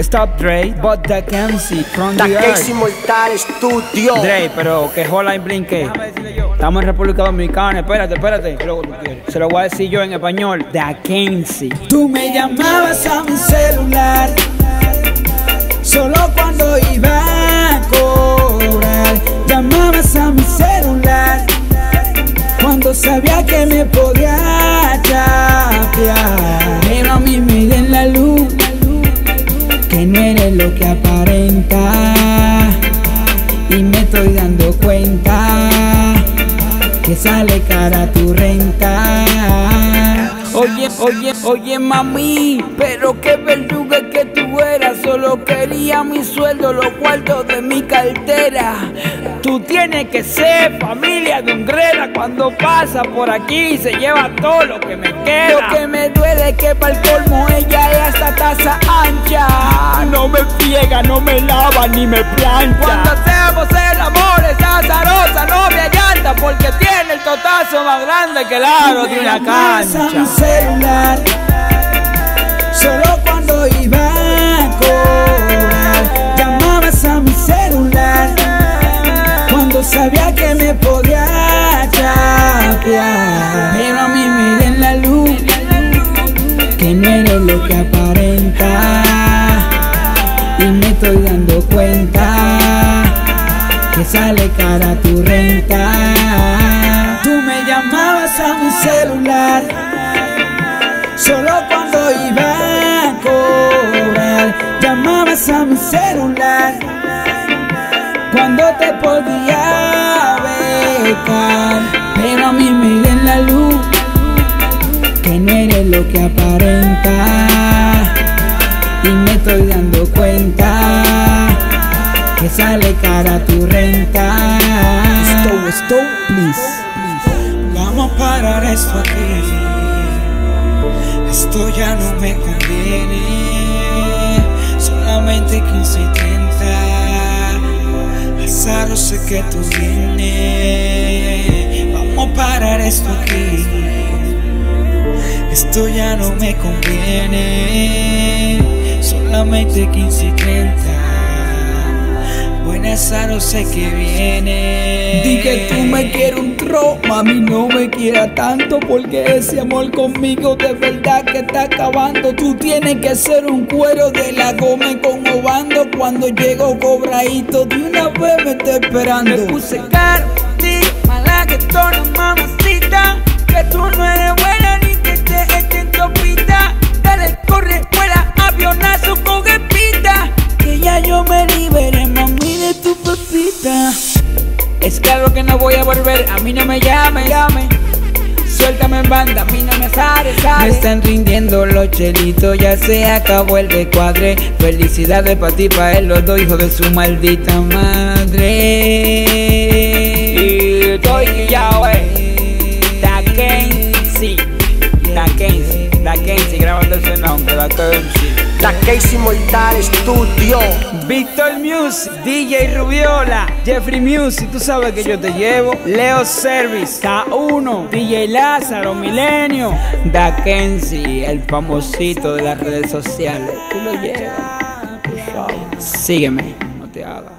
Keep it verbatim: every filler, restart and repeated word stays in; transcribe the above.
Stop Dre, but the Kenzie from the Takeshi Mortal Studio. Dre, pero que hola y blinque. Estamos en República Dominicana, espérate, espérate. ¿Qué es lo que tú quieres? Se lo voy a decir yo en español. The Kenzie. Tú me llamabas a mi celular solo cuando iba a cobrar. Llamabas a mi celular cuando sabía que me podía chapear. Pero a mí me den la luz que no eres lo que aparenta, y me estoy dando cuenta que sale cara tu renta. Oye, oye, oye mami, pero qué verduga que tú eras. Solo quería mi sueldo, los cuartos de mi cartera. Tú tienes que ser familia de un greda. Cuando pasa por aquí se lleva todo lo que me queda. Lo que me duele es que para el colmo ella es hasta taza ancha. No me friega, no me lava ni me plancha. Cuando hacemos el amor es azarosa, no me allanta, porque tiene el totazo más grande que el aro de una cancha. Mi celular solo cuando iba a cobrar. Llamabas a mi celular cuando sabía que me podía chapear. Pero a mí me den la luz que no eres lo que aparenta, y me estoy dando cuenta que sale cara tu renta. Tú me llamabas a mi celular solo cuando iba a cobrar. Llamabas a mi celular cuando te podía becar. Pero a mí me den la luz que no eres lo que aparenta, y me estoy dando cuenta que sale cara tu renta. Stop, stop, please. Vamos a parar esto aquí. Esto ya no me conviene. Solamente quince y treinta. Azaro, sé que tú vienes. Vamos a parar esto aquí. Esto ya no me conviene. Solamente quince y treinta. Buenas, Azaro, sé que viene. Di que tú me quieres un tro, mami, no me quiera tanto, porque ese amor conmigo de verdad que está acabando. Tú tienes que ser un cuero de la goma con obando. Cuando llego cobradito, de una vez me está esperando. Me puse caro, sí, mala que tono, mamacita, que tú no eres buena ni que te echen topita. Dale, corre, vuela, avionazo, coge pita, que ya yo me liberé, mami, de tu pepita. Es claro que no voy a volver, a mí no me llame, llame. Suéltame en banda, a mí no me sale, sale. Me están rindiendo los chelitos, ya se acabó el descuadre. Felicidades pa' ti, pa' él, los dos hijos de su maldita madre. Y estoy guillado, eh. Da Kenzie, Da Kenzie, Da Kenzie, grabando ese nombre, Da Kenzie. Takeshi Mortal Studio. Víctor Music, D J Rubiola, Jeffrey Music, tú sabes que yo te llevo. Leo Service, K uno, D J Lázaro, Milenio, Da Kenzie, el famosito de las redes sociales. Tú lo llevas, por favor. Sígueme, no te hagas.